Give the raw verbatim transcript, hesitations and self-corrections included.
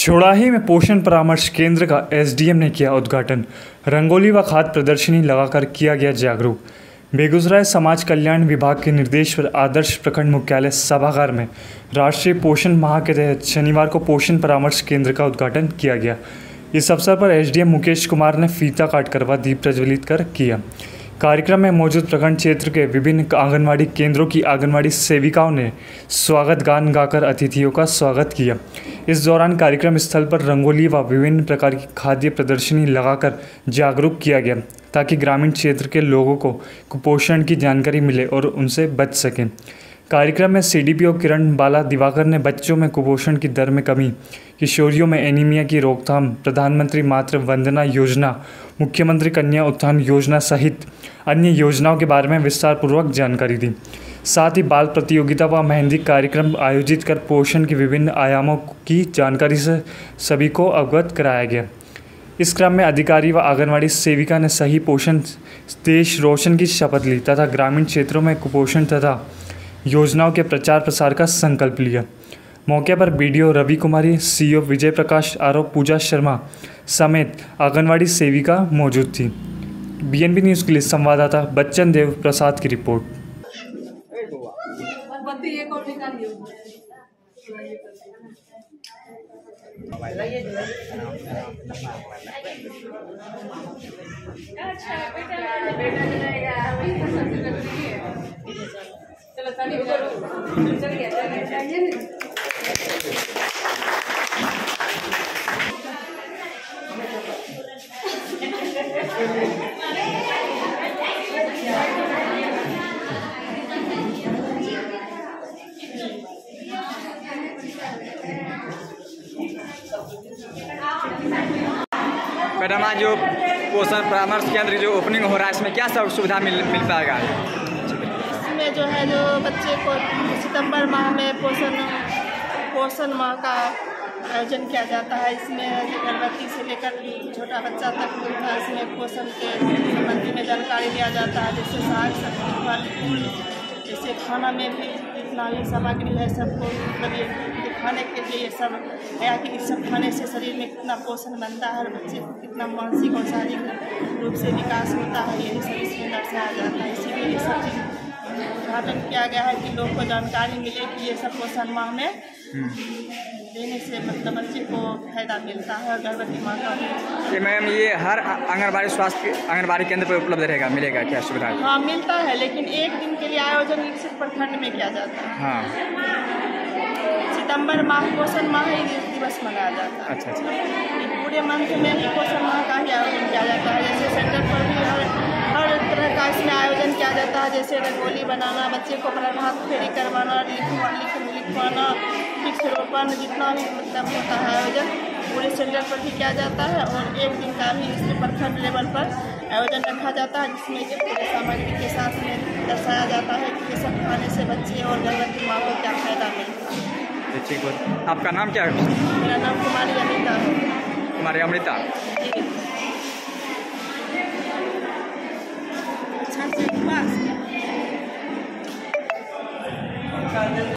चौड़ाही में पोषण परामर्श केंद्र का एसडीएम ने किया उद्घाटन। रंगोली व खाद प्रदर्शनी लगाकर किया गया जागरूक। बेगूसराय समाज कल्याण विभाग के निर्देश पर आदर्श प्रखंड मुख्यालय सभागार में राष्ट्रीय पोषण माह के तहत शनिवार को पोषण परामर्श केंद्र का उद्घाटन किया गया। इस अवसर पर एसडीएम मुकेश कुमार ने फीता काटकर व दीप प्रज्वलित कर किया। कार्यक्रम में मौजूद प्रखंड क्षेत्र के विभिन्न आंगनवाड़ी केंद्रों की आंगनवाड़ी सेविकाओं ने स्वागत गान गाकर अतिथियों का स्वागत किया। इस दौरान कार्यक्रम स्थल पर रंगोली व विभिन्न प्रकार की खाद्य प्रदर्शनी लगाकर जागरूक किया गया ताकि ग्रामीण क्षेत्र के लोगों को कुपोषण की जानकारी मिले और उनसे बच सकें। कार्यक्रम में सीडीपीओ किरण बाला दिवाकर ने बच्चों में कुपोषण की दर में कमी, किशोरियों में एनीमिया की रोकथाम, प्रधानमंत्री मातृ वंदना योजना, मुख्यमंत्री कन्या उत्थान योजना सहित अन्य योजनाओं के बारे में विस्तार पूर्वक जानकारी दी। साथ ही बाल प्रतियोगिता व मेहंदी कार्यक्रम आयोजित कर पोषण के विभिन्न आयामों की जानकारी से सभी को अवगत कराया गया। इस क्रम में अधिकारी व आंगनवाड़ी सेविका ने सही पोषण देश रोशन की शपथ ली तथा ग्रामीण क्षेत्रों में कुपोषण तथा योजनाओं के प्रचार प्रसार का संकल्प लिया। मौके पर BDO Ravi Kumari, CEO Vijay Prakash, RO Puja Sharma समेत आंगनवाड़ी सेविका मौजूद थी। बीएनबी न्यूज़ के लिए संवाददाता बच्चन देव प्रसाद की रिपोर्ट। मैडम, आज जो पोषण परामर्श केंद्र जो ओपनिंग हो रहा है, इसमें क्या सब सुविधा मिल मिल पाएगा? इसमें जो है जो बच्चे को सितंबर माह में पोषण पोषण माह का आयोजन किया जाता है। इसमें गर्भवती से लेकर छोटा बच्चा तक का इसमें पोषण के संबंधी में जानकारी दिया जाता है। जैसे साग सब्जी फल फूल, जैसे खाना में भी जितना भी सामग्री है सबको मतलब ये दिखाने के लिए ये सब है कि इस सब खाने से शरीर में कितना पोषण बनता है और बच्चे को कितना मानसिक और शारीरिक रूप से विकास होता है, यही सब इसमें दर्शाया जाता है। इसीलिए ये सब चीज़ उद्घाटन किया गया है कि लोग को जानकारी मिले कि ये सब पोषण माह में देने से मतलब बच्चे को फायदा मिलता है और गर्भवती माता को। मैम, ये हर आंगनबाड़ी स्वास्थ्य आंगनबाड़ी केंद्र पर उपलब्ध रहेगा, मिलेगा क्या सुविधा? हाँ, मिलता है, लेकिन एक दिन के लिए आयोजन विकसित प्रखंड में किया जाता है। हाँ, सितंबर माह पोषण माह ही दिवस मनाया जाता है। अच्छा अच्छा। पूरे मंथ में ही पोषण माह का ही आयोजन किया जाता है। जैसे सेंटर पर भी हर हर तरह का इसमें आयोजन किया जाता है। जैसे रंगोली बनाना, बच्चे को प्रभात फेरी करवाना, लिखवाना, वृक्षारोपण, जितना भी मतलब होता है आयोजन पूरे सेंटर पर भी किया जाता है। और एक दिन का भी इसमें प्रखंड लेवल पर आयोजन रखा जाता है, जिसमें कि पूरे सामग्री के साथ में दर्शाया जाता है कि ये सब खाने से बच्चे और गर्भवती माँ को क्या फायदा मिलता है। ठीक है। आपका नाम क्या है? मेरा नाम कुमारी अमृता है। कुमारी अमृता। अच्छा से